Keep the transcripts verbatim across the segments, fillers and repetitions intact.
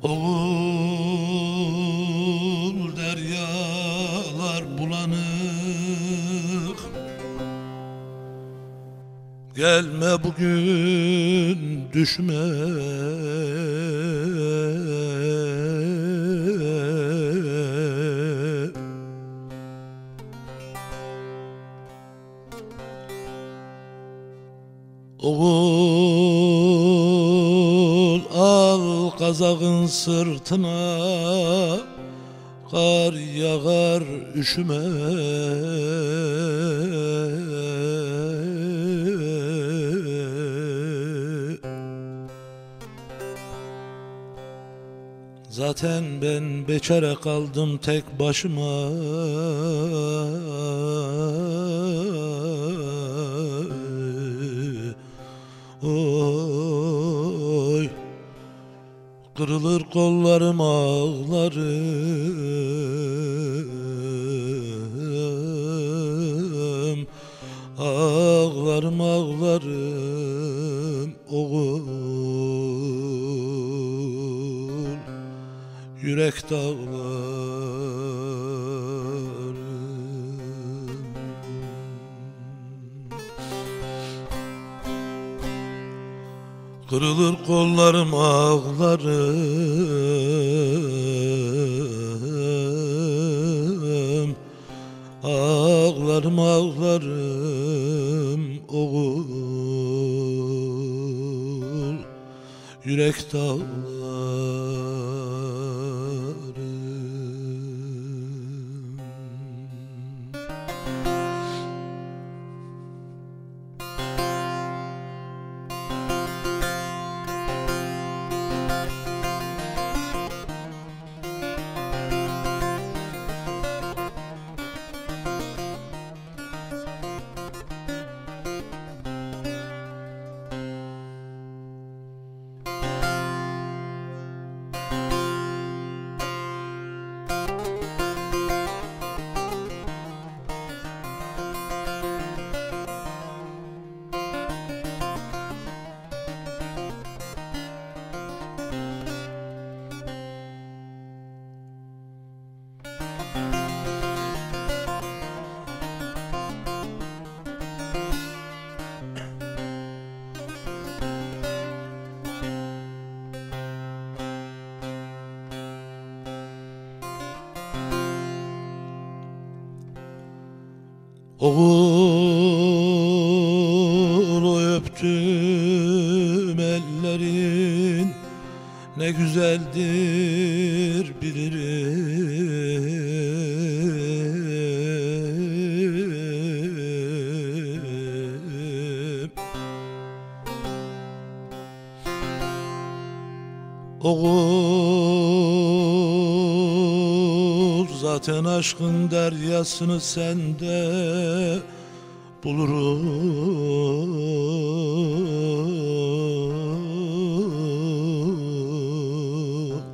Oğul deryalar bulanık, gelme bugün düşme. Oğul al kazağın sırtına, kar yağar üşüme. Zaten ben beçare kaldım tek başıma. Oy, kırılır kollarım ağlarım, ağlarım ağlarım oğul, yürek dağlarım. Kırılır kollarım ağlarım, ağlarım ağlarım oğul, yürek dağlarım. Oğul, o öptüm ellerin ne güzeldir bilirim. Oğul, zaten aşkın deryasını sende bulurum.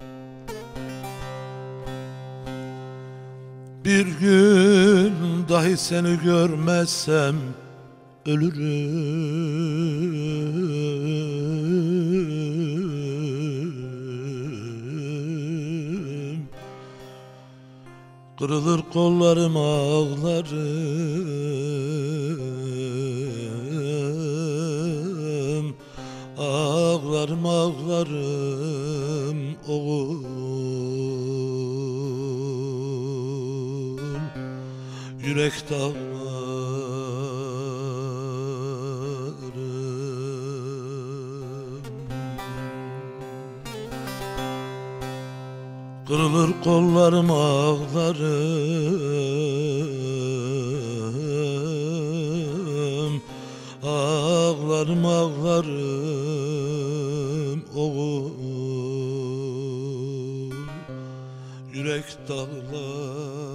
Bir gün dahi seni görmezsem ölürüm. Kırılır kollarım ağlarım, ağlarım ağlarım oğul, yürek dağlarım. Kırılır kollarım ağlarım, ağlarım ağlarım oğul, yürek dağlarım.